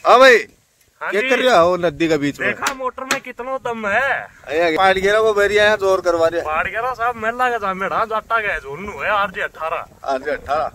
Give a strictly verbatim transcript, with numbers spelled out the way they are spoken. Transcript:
हाँ भाई, हाँ क्या कर रहा हो नदी के बीच में? देखा मोटर में कितना दम है। पाड़ गिरा वो बेरिया है जोर करवा रहे। पाड़ गिरा साहब मेला का जामेड़ा जाटा गया झोलू है आरजे अठारह आरजे अठारह